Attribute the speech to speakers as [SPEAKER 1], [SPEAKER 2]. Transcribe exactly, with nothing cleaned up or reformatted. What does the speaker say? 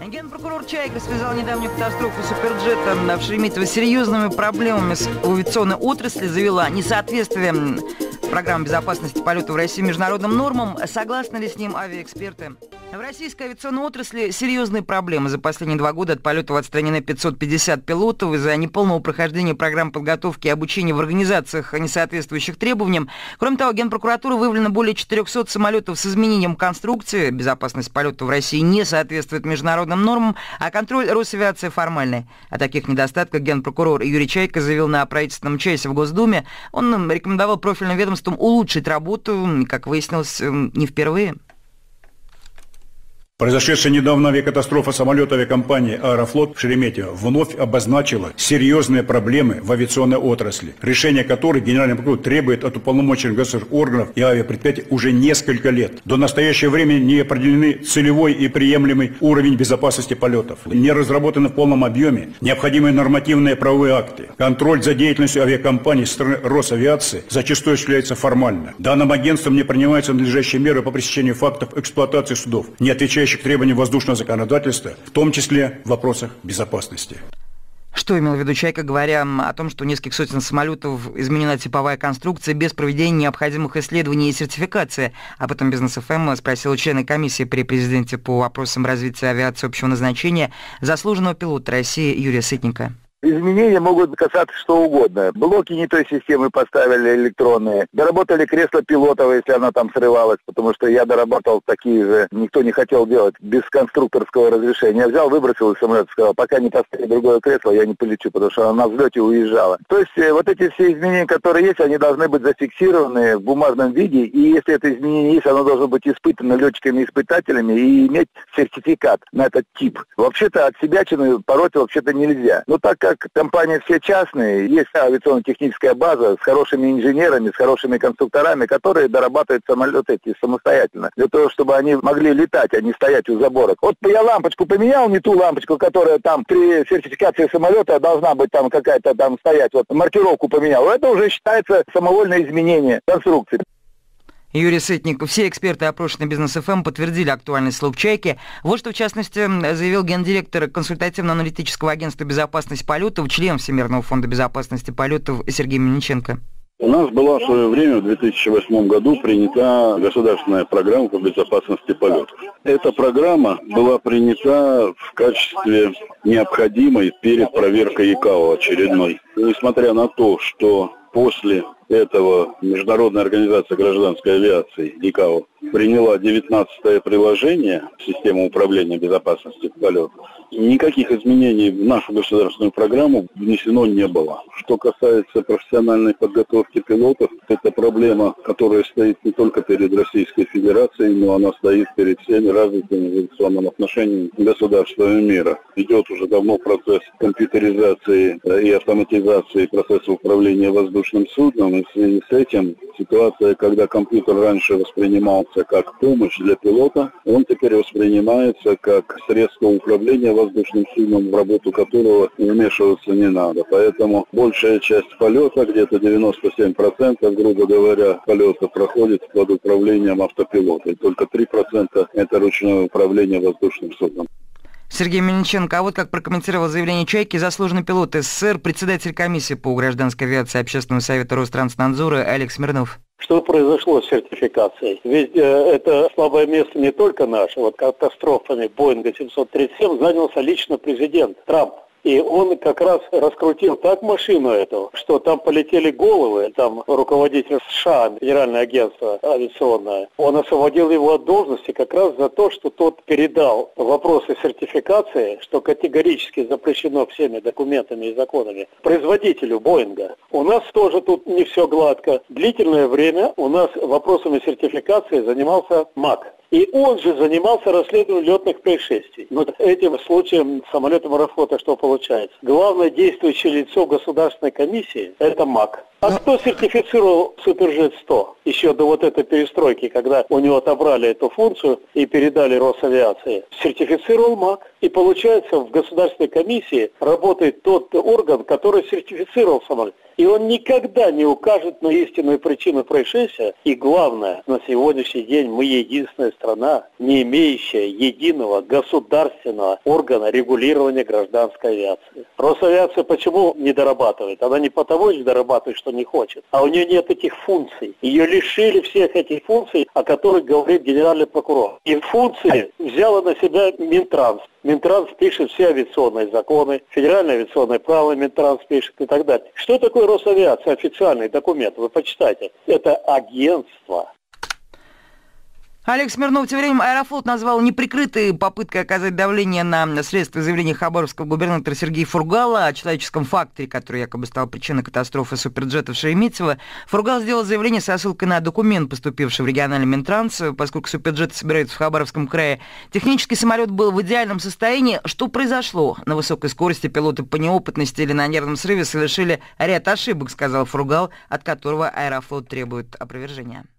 [SPEAKER 1] Генпрокурор Чайка связал недавнюю катастрофу суперджета в Шереметьево с серьезными проблемами с авиационной отрасли, завела несоответствие программы безопасности полета в России международным нормам. Согласны ли с ним авиаэксперты? В российской авиационной отрасли серьезные проблемы. За последние два года от полетов отстранены пятьсот пятьдесят пилотов из-за неполного прохождения программ подготовки и обучения в организациях, несоответствующих требованиям. Кроме того, Генпрокуратура выявлено более четырехсот самолетов с изменением конструкции. Безопасность полета в России не соответствует международным нормам, а контроль Росавиации формальный. О таких недостатках генпрокурор Юрий Чайка заявил на правительственном часе в Госдуме. Он рекомендовал профильным ведомствам улучшить работу, как выяснилось, не впервые.
[SPEAKER 2] Произошедшая недавно авиакатастрофа самолета авиакомпании «Аэрофлот» в Шереметьево вновь обозначила серьезные проблемы в авиационной отрасли, решение которой Генеральный прокурор требует от уполномоченных государственных органов и авиапредприятий уже несколько лет. До настоящего времени не определены целевой и приемлемый уровень безопасности полетов, не разработаны в полном объеме необходимые нормативные правовые акты. Контроль за деятельностью авиакомпаний со стороны Росавиации зачастую осуществляется формально. Данным агентством не принимаются надлежащие меры по пресечению фактов эксплуатации судов, не отвечающих требований воздушного законодательства, в том числе в вопросах безопасности.
[SPEAKER 1] Что имел в виду Чайка, говоря о том, что у нескольких сотен самолетов изменена типовая конструкция без проведения необходимых исследований и сертификации? Об этом Бизнес эф эм спросил члена комиссии при президенте по вопросам развития авиации общего назначения, заслуженного пилота России Юрия Сытника.
[SPEAKER 3] Изменения могут касаться что угодно. Блоки не той системы поставили электронные. Доработали кресло пилотов, если она там срывалась, потому что я доработал такие же. Никто не хотел делать без конструкторского разрешения. Я взял, выбросил из самолета, сказал, пока не поставить другое кресло, я не полечу, потому что она на взлете уезжала. То есть э, вот эти все изменения, которые есть, они должны быть зафиксированы в бумажном виде. И если это изменение есть, оно должно быть испытано летчиками-испытателями и иметь сертификат на этот тип. Вообще-то от себячины пороть вообще-то нельзя. Но так как компании все частные, есть авиационно-техническая база с хорошими инженерами, с хорошими конструкторами, которые дорабатывают самолеты эти самостоятельно, для того, чтобы они могли летать, а не стоять у забора. Вот я лампочку поменял, не ту лампочку, которая там при сертификации самолета должна быть там какая-то там стоять, вот маркировку поменял. Это уже считается самовольное изменение конструкции.
[SPEAKER 1] Юрий Сытник. Все эксперты, опрошенные Бизнес эф эм, подтвердили актуальность слов Чайки. Вот что, в частности, заявил гендиректор консультативно-аналитического агентства безопасности полетов, член Всемирного фонда безопасности полетов Сергей Мельниченко.
[SPEAKER 4] У нас была в свое время, в две тысячи восьмом году, принята государственная программа по безопасности полетов. Эта программа была принята в качестве необходимой перед проверкой ай си эй о очередной. Несмотря на то, что после этого Международная организация гражданской авиации ай си эй о приняла девятнадцатое приложение в систему управления безопасности полетов, никаких изменений в нашу государственную программу внесено не было. Что касается профессиональной подготовки пилотов, это проблема, которая стоит не только перед Российской Федерацией, но она стоит перед всеми развитыми в авиационном отношении государствами мира. Идет уже давно процесс компьютеризации и автоматизации процесса управления воздушным судном, и в связи с этим ситуация, когда компьютер раньше воспринимался как помощь для пилота, он теперь воспринимается как средство управления воздушным судном, в работу которого вмешиваться не надо. Поэтому большая часть полета, где-то девяносто семь процентов, грубо говоря, полета проходит под управлением автопилота. И только три процента это ручное управление воздушным судном.
[SPEAKER 1] Сергей Мельниченко, а вот как прокомментировал заявление Чайки заслуженный пилот эс эс эс эр, председатель комиссии по гражданской авиации Общественного совета Ространснадзора Олег Смирнов.
[SPEAKER 5] Что произошло с сертификацией? Ведь э, это слабое место не только наше. Вот катастрофами Боинга семьсот тридцать семь занялся лично президент Трамп. И он как раз раскрутил так машину эту, что там полетели головы, там руководитель США, Федеральное агентство авиационное, он освободил его от должности как раз за то, что тот передал вопросы сертификации, что категорически запрещено всеми документами и законами, производителю Боинга. У нас тоже тут не все гладко. Длительное время у нас вопросами сертификации занимался МАК. И он же занимался расследованием летных происшествий. Вот этим случаем самолетом Аэрофлота что получается? Главное действующее лицо государственной комиссии – это МАК. А кто сертифицировал Суперджет сто? Еще до вот этой перестройки, когда у него отобрали эту функцию и передали Росавиации. Сертифицировал МАК. И получается, в государственной комиссии работает тот орган, который сертифицировал самолет. И он никогда не укажет на истинную причину происшествия. И главное, на сегодняшний день мы единственная страна, не имеющая единого государственного органа регулирования гражданской авиации. Росавиация почему не дорабатывает? Она не потому не дорабатывает, что не хочет, а у нее нет этих функций. Ее лишили всех этих функций, о которых говорит генеральный прокурор. И функции взяла на себя Минтранс. Минтранс пишет все авиационные законы, федеральное авиационное право Минтранс пишет и так далее. Что такое Росавиация? Официальный документ, вы почитайте. Это агентство.
[SPEAKER 1] Олег Смирнов тем временем Аэрофлот назвал неприкрытой попыткой оказать давление на следствие заявления хабаровского губернатора Сергея Фургала о человеческом факторе, который якобы стал причиной катастрофы суперджета в Шереметьево. Фургал сделал заявление со ссылкой на документ, поступивший в региональный Минтранс, поскольку суперджеты собираются в Хабаровском крае. Технический самолет был в идеальном состоянии. Что произошло? На высокой скорости пилоты по неопытности или на нервном срыве совершили ряд ошибок, сказал Фургал, от которого Аэрофлот требует опровержения.